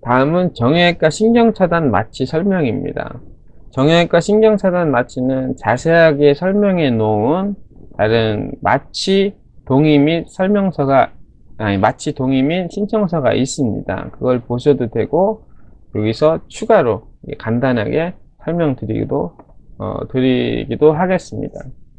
다음은 정형외과 신경차단 마취 설명입니다. 정형외과 신경차단 마취는 자세하게 설명해 놓은 다른 마취 동의 및 마취 동의 및 신청서가 있습니다. 그걸 보셔도 되고, 여기서 추가로 간단하게 설명드리기도 하겠습니다.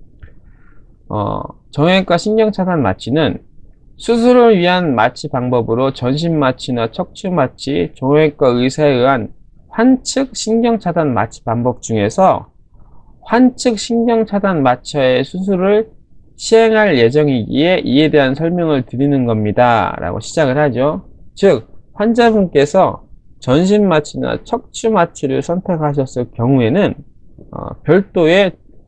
정형외과 신경차단 마취는 수술을 위한 마취 방법으로 전신마취나 척추마취, 정형외과 의사에 의한 환측 신경차단 마취 방법 중에서 환측 신경차단 마취의 수술을 시행할 예정이기에 이에 대한 설명을 드리는 겁니다 라고 시작을 하죠. 즉 환자분께서 전신마취나 척추마취를 선택하셨을 경우에는 별도의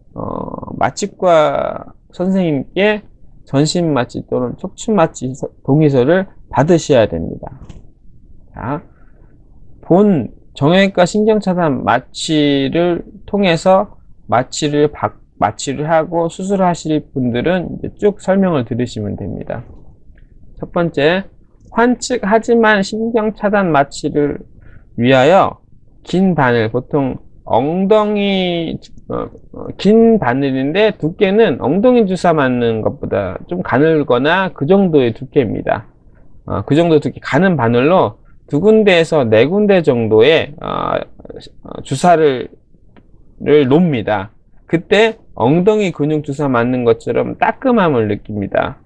마취과 선생님께 전신마취 또는 척추마취 동의서를 받으셔야 됩니다. 자, 본 정형외과 신경차단 마취를 통해서 마취를 하고 수술하실 분들은 이제 쭉 설명을 들으시면 됩니다. 첫 번째, 환측하지만 신경차단 마취를 위하여 긴 바늘, 보통 엉덩이 긴 바늘인데 두께는 엉덩이 주사 맞는 것보다 좀 가늘거나 그 정도의 두께입니다. 그 정도 두께 가는 바늘로 두 군데에서 네 군데 정도의 주사를 놓습니다. 그때 엉덩이 근육 주사 맞는 것처럼 따끔함을 느낍니다.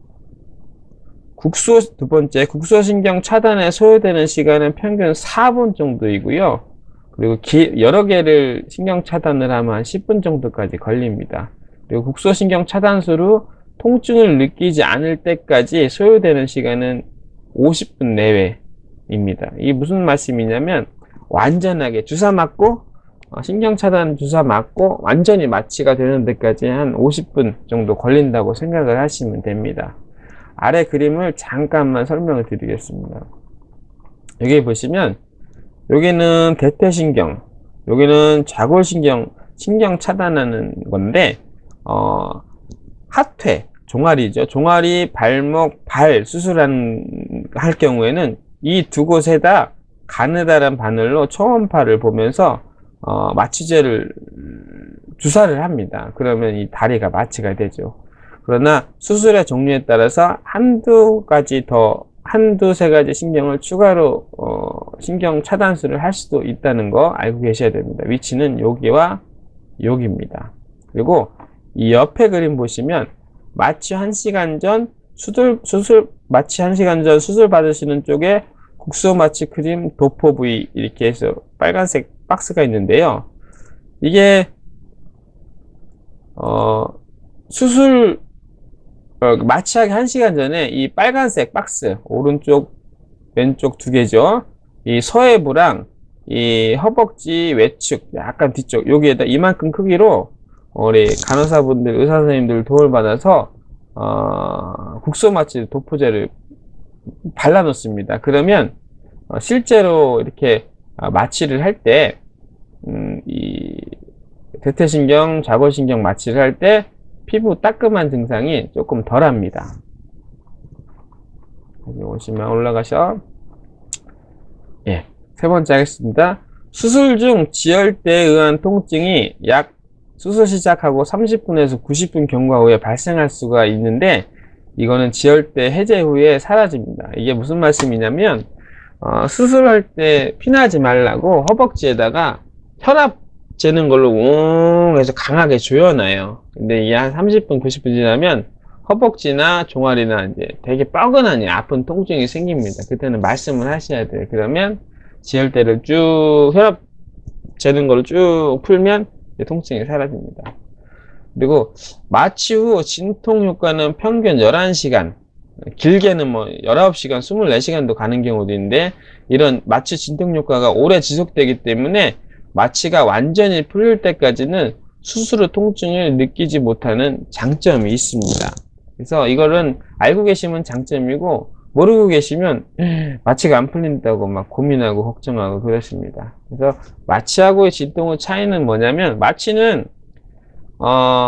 두 번째, 국소신경 차단에 소요되는 시간은 평균 4분 정도이고요. 그리고 여러 개를 신경 차단을 하면 한 10분 정도까지 걸립니다. 그리고 국소신경 차단술 후 통증을 느끼지 않을 때까지 소요되는 시간은 50분 내외입니다. 이게 무슨 말씀이냐면 완전하게 주사 맞고 신경 차단 주사 맞고 완전히 마취가 되는 데까지 한 50분 정도 걸린다고 생각을 하시면 됩니다. 아래 그림을 잠깐만 설명을 드리겠습니다. 여기 보시면 여기는 대퇴신경, 여기는 좌골신경, 신경 차단하는 건데, 하퇴, 종아리죠. 종아리, 발목, 발 할 경우에는 이 두 곳에다 가느다란 바늘로 초음파를 보면서, 주사를 합니다. 그러면 이 다리가 마취가 되죠. 그러나 수술의 종류에 따라서 한두 세 가지 신경을 추가로 신경 차단술을 할 수도 있다는 거 알고 계셔야 됩니다. 위치는 여기와 여기입니다. 그리고 이 옆에 그림 보시면 마취 1시간 전 마취 1시간 전 수술 받으시는 쪽에 국소 마취 크림 도포 부위 이렇게 해서 빨간색 박스가 있는데요. 이게 마취하기 1시간 전에 이 빨간색 박스, 오른쪽, 왼쪽 두 개죠. 이 서해부랑 이 허벅지 외측, 약간 뒤쪽, 여기에다 이만큼 크기로 우리 간호사분들, 의사선생님들 도움을 받아서 국소마취 도포제를 발라놓습니다. 그러면 실제로 이렇게 마취를 할 때, 이 대퇴신경, 좌골신경 마취를 할 때 피부 따끔한 증상이 조금 덜합니다. 여기 오시면 올라가셔. 예, 세 번째 하겠습니다. 수술 중 지혈대에 의한 통증이 약 수술 시작하고 30분에서 90분 경과 후에 발생할 수가 있는데 이거는 지혈대 해제 후에 사라집니다. 이게 무슨 말씀이냐면 수술할 때 피나지 말라고 허벅지에다가 혈압 재는 걸로 웅 해서 강하게 조여놔요. 근데 이게 한 30분, 90분 지나면 허벅지나 종아리나 이제 되게 뻐근하니 아픈 통증이 생깁니다. 그때는 말씀을 하셔야 돼요. 그러면 지혈대를 혈압 재는 걸로 쭉 풀면 통증이 사라집니다. 그리고 마취 후 진통 효과는 평균 11시간, 길게는 19시간, 24시간도 가는 경우도 있는데 이런 마취 진통 효과가 오래 지속되기 때문에 마취가 완전히 풀릴 때까지는 수술 후 통증을 느끼지 못하는 장점이 있습니다. 그래서 이거는 알고 계시면 장점이고 모르고 계시면 마취가 안 풀린다고 막 고민하고 걱정하고 그렇습니다. 그래서 마취하고의 진통의 차이는 뭐냐면 마취는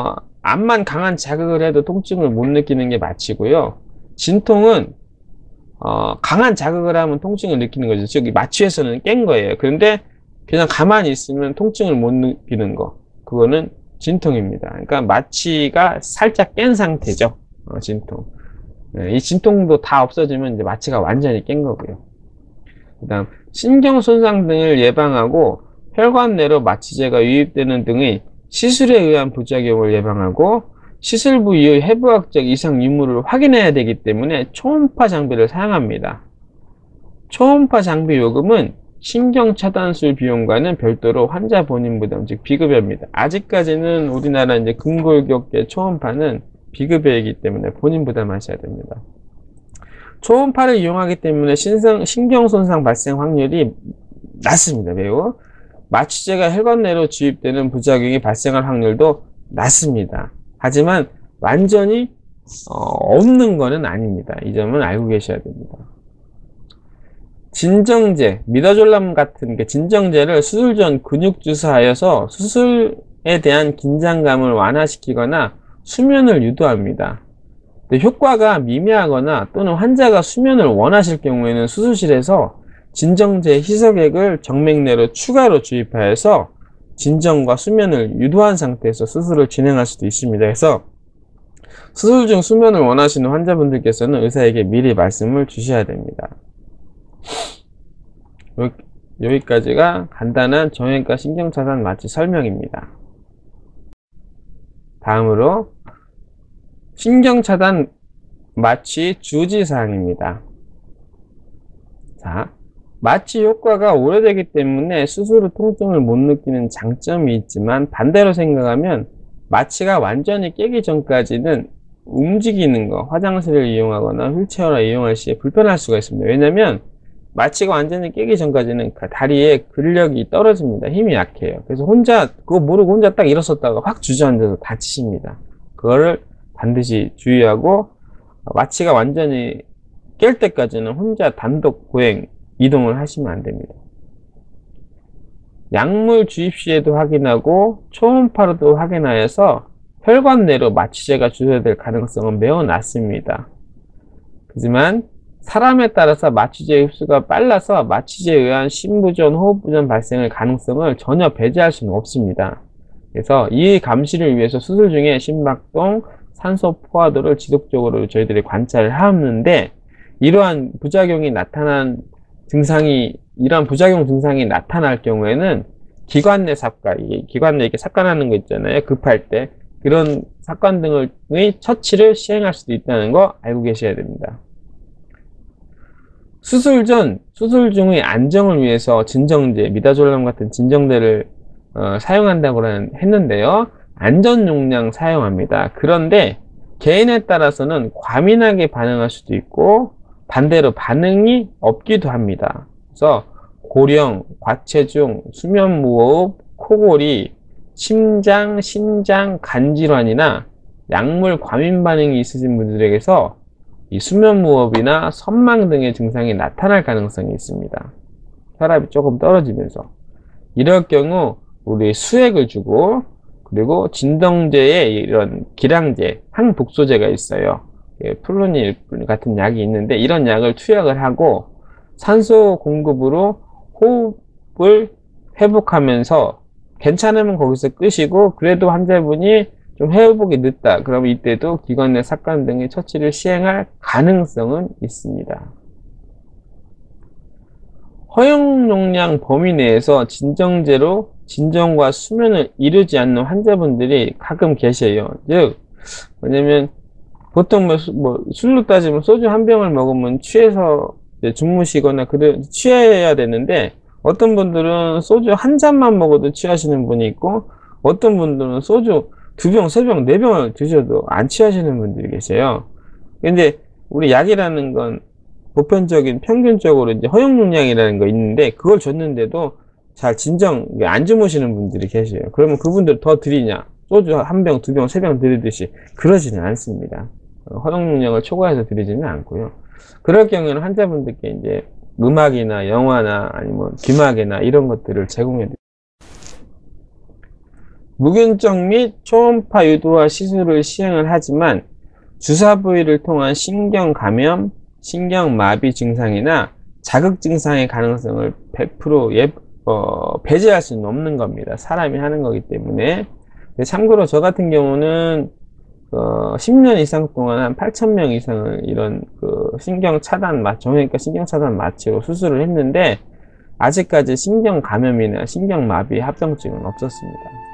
암만 강한 자극을 해도 통증을 못 느끼는 게 마취고요. 진통은 강한 자극을 하면 통증을 느끼는 거죠. 즉, 마취에서는 깬 거예요. 그런데 그냥 가만히 있으면 통증을 못 느끼는 거. 그거는 진통입니다. 그러니까 마취가 살짝 깬 상태죠. 진통. 이 진통도 다 없어지면 이제 마취가 완전히 깬 거고요. 그 다음, 신경 손상 등을 예방하고 혈관 내로 마취제가 유입되는 등의 시술에 의한 부작용을 예방하고 시술부 이후의 해부학적 이상 유무를 확인해야 되기 때문에 초음파 장비를 사용합니다. 초음파 장비 요금은 신경차단술 비용과는 별도로 환자 본인 부담, 즉 비급여입니다. 아직까지는 우리나라 이제 근골격계 초음파는 비급여이기 때문에 본인 부담하셔야 됩니다. 초음파를 이용하기 때문에 신경손상 발생 확률이 낮습니다. 매우. 마취제가 혈관 내로 주입되는 부작용이 발생할 확률도 낮습니다. 하지만 완전히 없는 것은 아닙니다. 이 점은 알고 계셔야 됩니다. 진정제, 미다졸람 같은 진정제를 수술 전 근육 주사하여서 수술에 대한 긴장감을 완화시키거나 수면을 유도합니다. 효과가 미미하거나 또는 환자가 수면을 원하실 경우에는 수술실에서 진정제 희석액을 정맥 내로 추가로 주입하여서 진정과 수면을 유도한 상태에서 수술을 진행할 수도 있습니다. 그래서 수술 중 수면을 원하시는 환자분들께서는 의사에게 미리 말씀을 주셔야 됩니다. 여기까지가 간단한 정형외과 신경차단 마취 설명입니다. 다음으로 신경차단 마취 주의사항입니다. 자, 마취 효과가 오래되기 때문에 수술 후 통증을 못 느끼는 장점이 있지만 반대로 생각하면 마취가 완전히 깨기 전까지는 움직이는 거, 화장실을 이용하거나 휠체어를 이용할 시에 불편할 수가 있습니다. 왜냐면 마취가 완전히 깨기 전까지는 다리에 근력이 떨어집니다. 힘이 약해요. 그래서 그거 모르고 혼자 딱 일어섰다가 확 주저앉아서 다치십니다. 그거를 반드시 주의하고 마취가 완전히 깰 때까지는 혼자 단독 보행, 이동을 하시면 안 됩니다. 약물 주입 시에도 확인하고 초음파로도 확인하여서 혈관 내로 마취제가 주사될 가능성은 매우 낮습니다. 하지만 사람에 따라서 마취제 흡수가 빨라서 마취제에 의한 심부전, 호흡부전 발생의 가능성을 전혀 배제할 수는 없습니다. 그래서 이 감시를 위해서 수술 중에 심박동, 산소 포화도를 지속적으로 저희들이 관찰을 하는데 이러한 부작용 증상이 나타날 경우에는 기관 내 삽관, 기관 내에 이렇게 삽관하는 거 있잖아요. 급할 때 그런 삽관 등의 처치를 시행할 수도 있다는 거 알고 계셔야 됩니다. 수술 전, 수술 중의 안정을 위해서 진정제, 미다졸람 같은 진정제를 사용한다고 했는데요. 안전 용량 사용합니다. 그런데 개인에 따라서는 과민하게 반응할 수도 있고 반대로 반응이 없기도 합니다. 그래서 고령, 과체중, 수면무호흡, 코골이, 심장, 신장, 간질환이나 약물 과민 반응이 있으신 분들에게서 이 수면무호흡이나 선망 등의 증상이 나타날 가능성이 있습니다. 혈압이 조금 떨어지면서 이럴 경우 우리 수액을 주고 그리고 진정제에 이런 기량제, 항독소제가 있어요. 플루닐 같은 약이 있는데 이런 약을 투약을 하고 산소 공급으로 호흡을 회복하면서 괜찮으면 거기서 끄시고 그래도 환자분이 좀 회복이 늦다. 그러면 이때도 기관 내 삽관 등의 처치를 시행할 가능성은 있습니다. 허용 용량 범위 내에서 진정제로 진정과 수면을 이루지 않는 환자분들이 가끔 계셔요. 즉, 왜냐면 보통 술로 따지면 소주 한 병을 먹으면 취해서 주무시거나 취해야 되는데 어떤 분들은 소주 한 잔만 먹어도 취하시는 분이 있고 어떤 분들은 소주 2병, 3병, 4병을 드셔도 안 취하시는 분들이 계세요. 근데 우리 약이라는 건 보편적인 평균적으로 이제 허용 용량이라는 거 있는데 그걸 줬는데도 잘 안 주무시는 분들이 계세요. 그러면 그분들 더 드리냐? 소주 한 병, 2병, 3병 드리듯이 그러지는 않습니다. 허용 용량을 초과해서 드리지는 않고요. 그럴 경우에는 환자분들께 이제 음악이나 영화나 아니면 귀마개나 이런 것들을 제공해 드립니다. 무균적 및 초음파 유도화 시술을 시행을 하지만 주사 부위를 통한 신경 감염, 신경마비 증상이나 자극 증상의 가능성을 100% 배제할 수는 없는 겁니다. 사람이 하는 거기 때문에. 참고로 저 같은 경우는 10년 이상 동안 한 8,000명 이상을 이런 신경 차단 정형외과 신경 차단 마취로 수술을 했는데 아직까지 신경 감염이나 신경 마비 합병증은 없었습니다.